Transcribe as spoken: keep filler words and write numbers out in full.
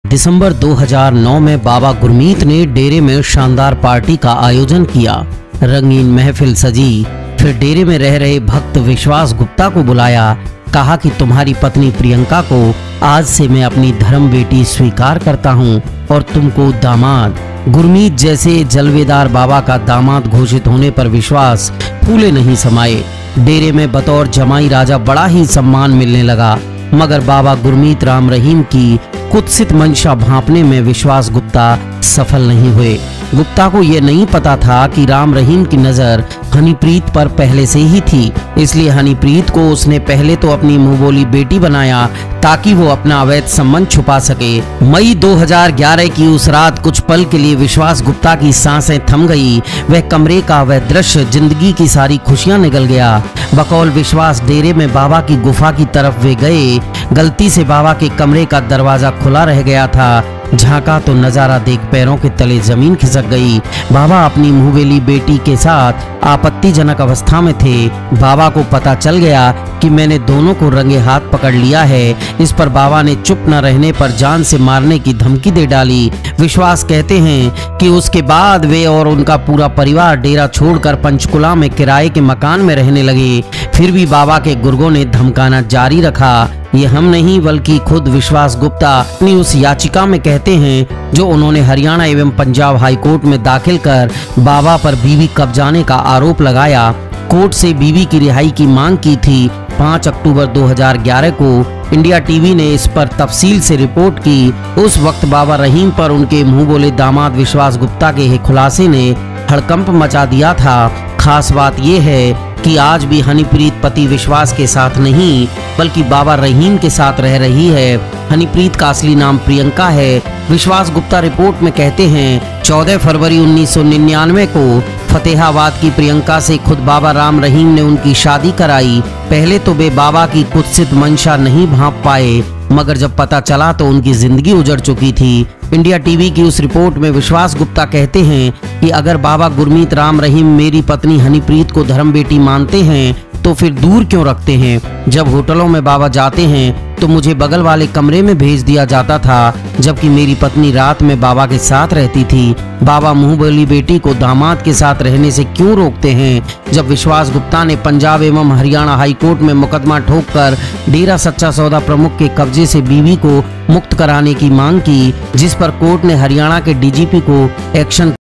दिसंबर दो हज़ार नौ में बाबा गुरमीत ने डेरे में शानदार पार्टी का आयोजन किया। रंगीन महफिल सजी। फिर डेरे में रह रहे भक्त विश्वास गुप्ता को बुलाया। कहा कि तुम्हारी पत्नी प्रियंका को आज से मैं अपनी धर्म बेटी स्वीकार करता हूँ और तुमको दामाद। गुरमीत जैसे जलवेदार बाबा का दामाद घोषित होने पर विश्वास फूले नहीं समाये। डेरे में बतौर जमाई राजा बड़ा ही सम्मान मिलने लगा, मगर बाबा गुरमीत राम रहीम की कुत्सित मंशा भांपने में विश्वास गुप्ता सफल नहीं हुए। गुप्ता को यह नहीं पता था कि राम रहीम की नजर हनीप्रीत पर पहले से ही थी, इसलिए हनीप्रीत को उसने पहले तो अपनी मुंहबोली बेटी बनाया ताकि वो अपना अवैध संबंध छुपा सके। मई दो हज़ार ग्यारह की उस रात कुछ पल के लिए विश्वास गुप्ता की सांसें थम गई। वह कमरे का वह दृश्य जिंदगी की सारी खुशियां निगल गया। बकौल विश्वास डेरे में बाबा की गुफा की तरफ वे गए। गलती से बाबा के कमरे का दरवाजा खुला रह गया था। झांका तो नजारा देख पैरों के तले जमीन खिसक गई। बाबा अपनी मुंहबेली बेटी के साथ आपत्तिजनक अवस्था में थे। बाबा को पता चल गया कि मैंने दोनों को रंगे हाथ पकड़ लिया है। इस पर बाबा ने चुप न रहने पर जान से मारने की धमकी दे डाली। विश्वास कहते हैं कि उसके बाद वे और उनका पूरा परिवार डेरा छोड़कर पंचकुला में किराए के मकान में रहने लगे। फिर भी बाबा के गुर्गों ने धमकाना जारी रखा। ये हम नहीं बल्कि खुद विश्वास गुप्ता अपनी उस याचिका में कहते हैं जो उन्होंने हरियाणा एवं पंजाब हाई कोर्ट में दाखिल कर बाबा पर बीवी कब्जाने का आरोप लगाया। कोर्ट से बीवी की रिहाई की मांग की थी। पाँच अक्टूबर दो हज़ार ग्यारह को इंडिया टीवी ने इस पर तफसील से रिपोर्ट की। उस वक्त बाबा रहीम पर उनके मुंह बोले दामाद विश्वास गुप्ता के खुलासे ने हड़कंप मचा दिया था। खास बात यह है कि आज भी हनीप्रीत पति विश्वास के साथ नहीं बल्कि बाबा रहीम के साथ रह रही है। हनीप्रीत का असली नाम प्रियंका है। विश्वास गुप्ता रिपोर्ट में कहते हैं चौदह फरवरी उन्नीस सौ निन्यानवे को फतेहाबाद की प्रियंका से खुद बाबा राम रहीम ने उनकी शादी कराई। पहले तो वे बाबा की कुत्सित मंशा नहीं भांप पाए, मगर जब पता चला तो उनकी जिंदगी उजड़ चुकी थी। इंडिया टीवी की उस रिपोर्ट में विश्वास गुप्ता कहते हैं कि अगर बाबा गुरमीत राम रहीम मेरी पत्नी हनीप्रीत को धर्म बेटी मानते हैं तो फिर दूर क्यों रखते हैं। जब होटलों में बाबा जाते हैं तो मुझे बगल वाले कमरे में भेज दिया जाता था, जबकि मेरी पत्नी रात में बाबा के साथ रहती थी। बाबा मुंह बोली बेटी को दामाद के साथ रहने से क्यों रोकते हैं। जब विश्वास गुप्ता ने पंजाब एवं हरियाणा हाई कोर्ट में मुकदमा ठोककर डेरा सच्चा सौदा प्रमुख के कब्जे से बीवी को मुक्त कराने की मांग की, जिस पर कोर्ट ने हरियाणा के डीजीपी को एक्शन